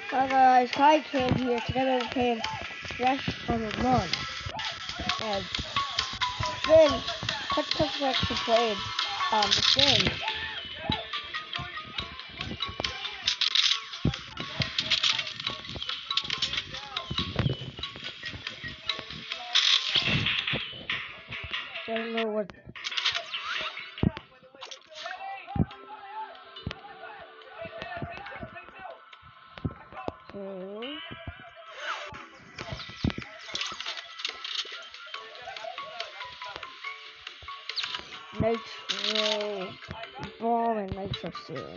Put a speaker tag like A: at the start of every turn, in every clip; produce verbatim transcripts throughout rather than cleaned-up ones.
A: Hi guys, Kai Kid here. Together we playing Fresh from the Lawn. And it's been quite a couple weeks to play um, this game. So I don't know what. Okay. Nitro Bomb and Nitro Serum.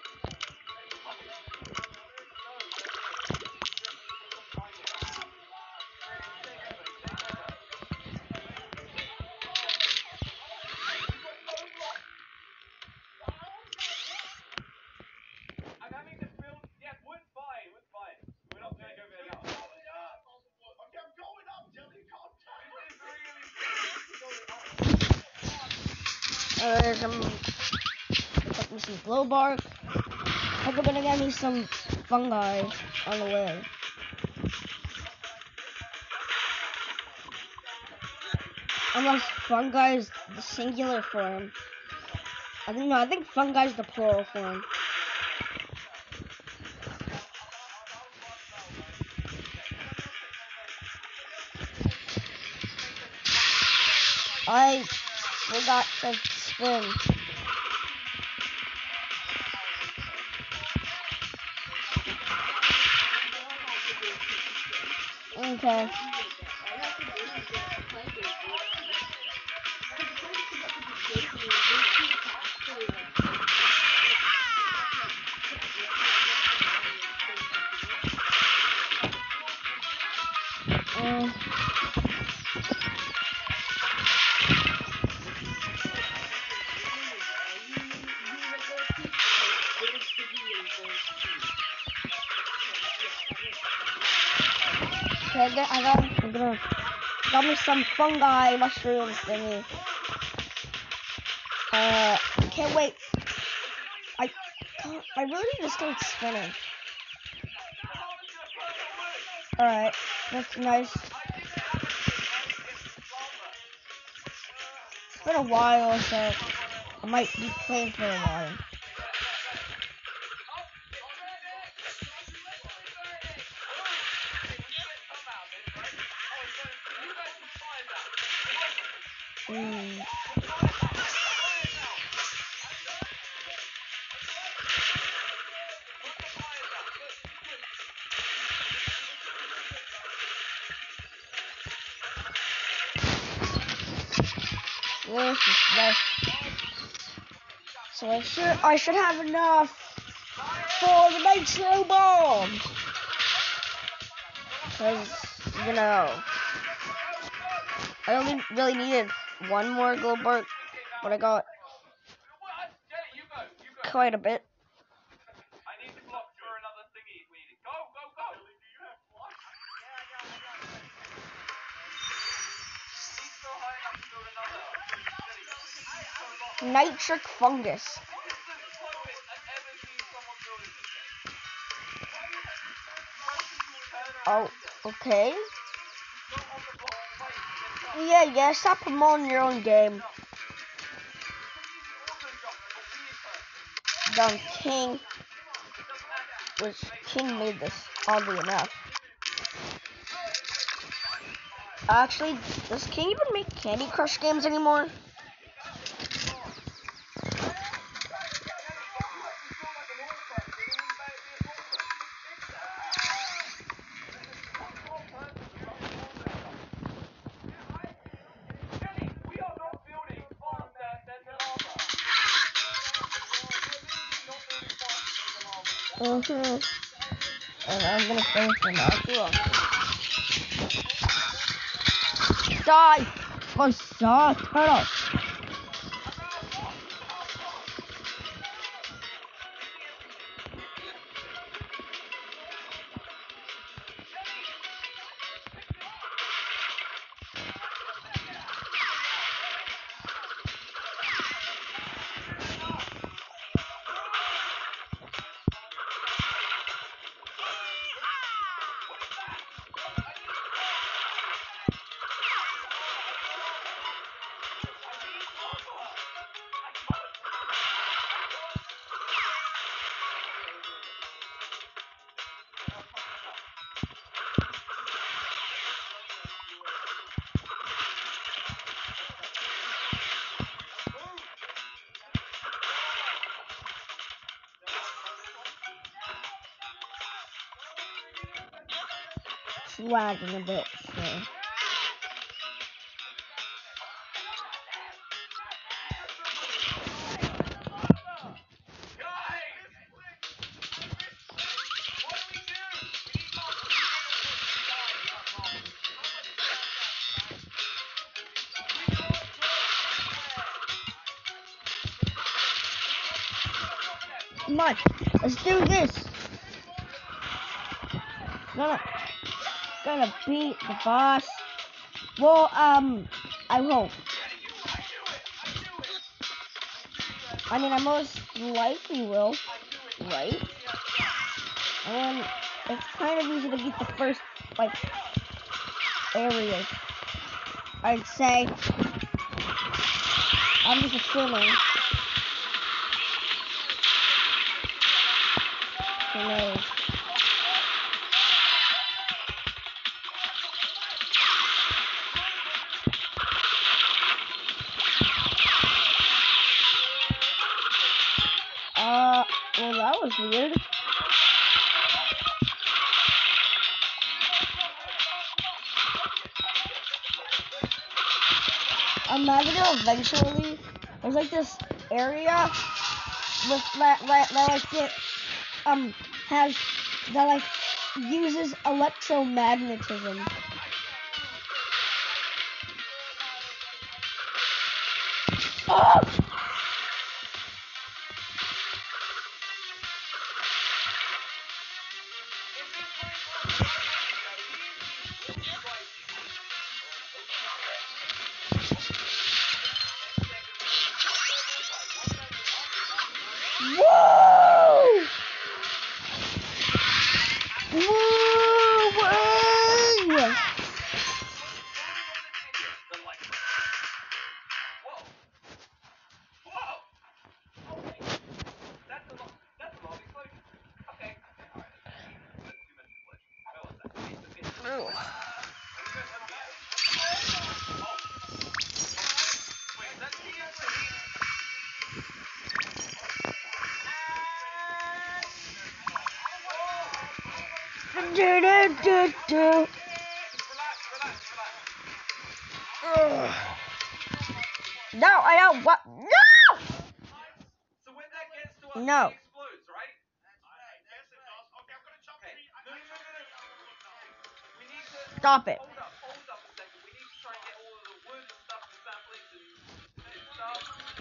A: Uh, there's some, got me some glow bark. Hope we're gonna get me some fungi on the way. Unless fungi is the singular form. I think no, I think fungi is the plural form. I forgot to spin. Okay. Um, okay, I got, I got, I'm gonna, got me some fungi mushrooms thingy. Uh, can't wait. I, can't, I really need to start spinning. Alright, that's nice. It's been a while, so I might be playing for a while. Mm. This is nice. So I should I should have enough for the Nitro Bomb. Cause you know I only really needed one more glow bark, but I got quite a bit. Nitric fungus. Oh, okay. Yeah, yeah, stop promoting your own game. Done King, which King made this, oddly enough. Actually, does King even make Candy Crush games anymore? Mm-hmm. And I'm gonna finish them out too. Die! Oh, stop! Turtle! it's lagging a bit, so. Come on, let's do this. Gonna, gonna beat the boss. Well, um, I hope. I mean, I most likely will, right? And it's kind of easy to beat the first, like, areas. I'd say. I'm just assuming. Who knows? Uh, well, that was weird. Imagine eventually there's like this area with that, that, that like it um has that like uses electromagnetism. Oh! Whoa! Whoa! Whoa! Do, do, do, do. Ugh. No, I don't. What? No!
B: So when that gets to us,
A: No.
B: it explodes, right? We need to
A: Stop it.
B: hold up, hold up a second. We need to try and get all of the wood and stuff and saplings and, and stuff.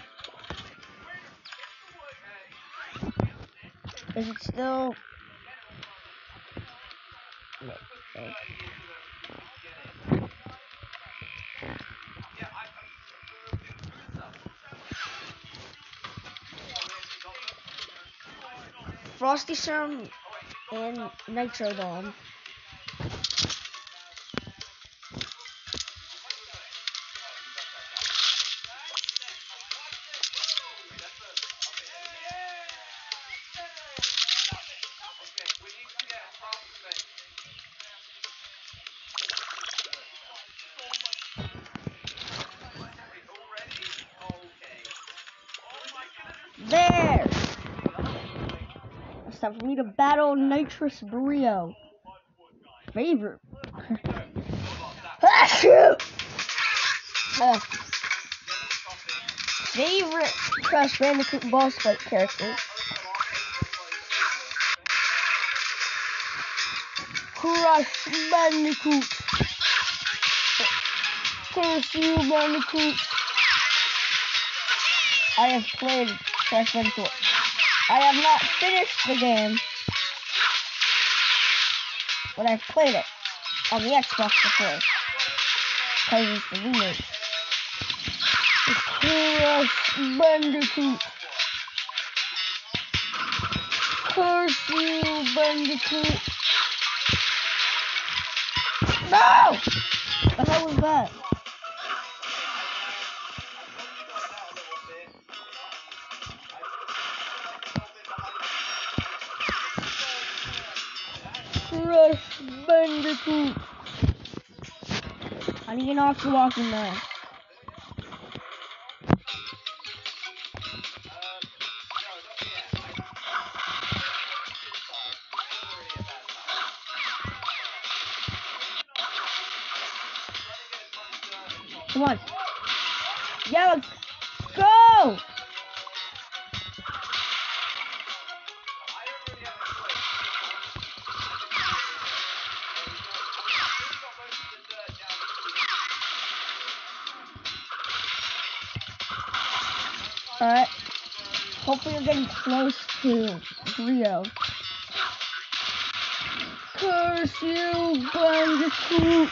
B: Okay.
A: Is it still? Okay.
B: Yeah, I, I'm we'll do the food stuff.
A: Frosty Serum and Nitro Bomb.
B: Okay, we need to get across the thing. Already? Okay.
A: There! It's time for me to battle Nitrous Brio. Favorite. uh, favorite Crash Bandicoot boss fight character. Crash Bandicoot. Curse you, Bandicoot. I have played Crash Bandicoot. I have not finished the game, but I've played it on the Xbox before, because it's the remake. It's Crash Bandicoot. Curse you, Bandicoot. No! The hell was that? Crash Bandicoot. How do you not walk in there? Come on. Yeah, let's go! Alright. Hopefully we're getting close to Rio. Curse you, Bandicoot!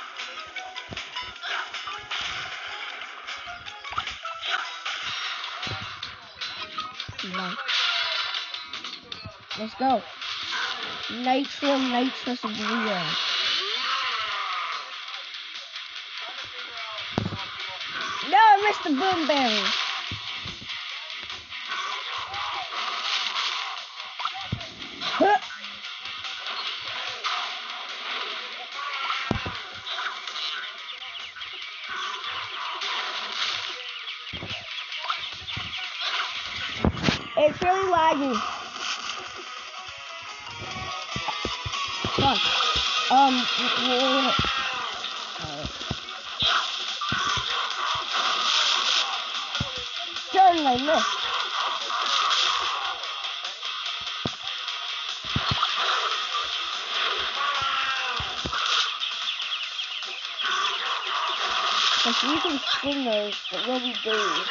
A: No. Let's go. Nitro Nitrous Rio. No, I missed the boom berry. Huh. It's really laggy. Come on. Um, we're gonna... Uh, darn, I missed. If you can spin those, it will be big.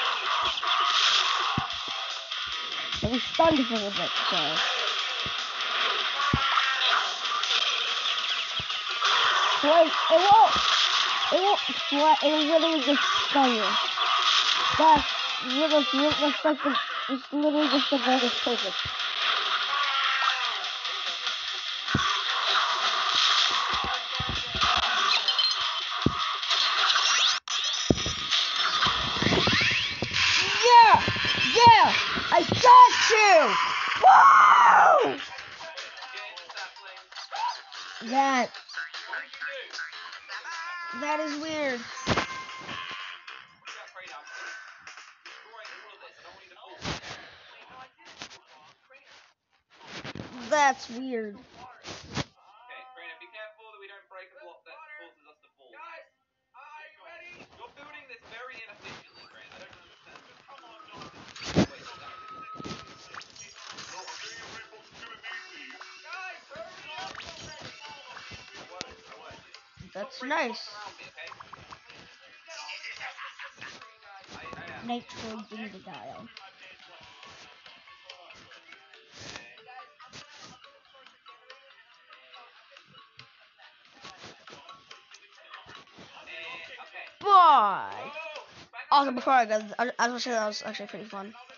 A: I'll be stunned if it was like so. Like, it won't, it won't flat, it'll literally just stun you. That's, that's, that's like the, it's literally just the greatest purpose. Yeah! Yeah! I got you! Woo! That, that is weird. That's weird.
B: Okay, Brandon, be careful that we don't break a block that forces us to fall. Guys, are you ready? You're building this very inefficiently, Brandon. I don't understand. Come on, Jonathan. Wait, is that... Guys, hurry up already! I won't, I won't.
A: That's
B: Stop
A: nice.
B: around me, okay? I, I am.
A: Nitro Dingodile.
B: Okay.
A: Bye!
B: Oh, back
A: Also, before I go, I, I was gonna say that was actually pretty fun.